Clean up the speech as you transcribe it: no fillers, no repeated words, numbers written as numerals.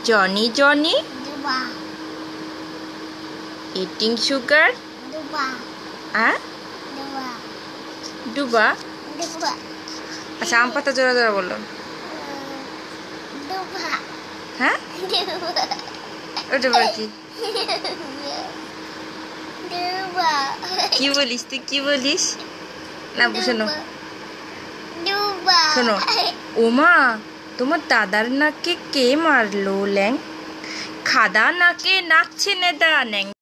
Johnny Johnny Duba. eating sugar. Duba. Huh? Duba. Duba. Duba. আচ্ছা আম পাতা জোড়া জোড়া বললো। Duba. হ্যাঁ Duba. ওটা বল কি Duba. কি বলিস তুই কি বলিস না শোনো Duba. শোনো ওমা তোমার দাদার নাকে কে মারলো ল্যাং খাদা নাকে নাচছে নেদা ন্যাং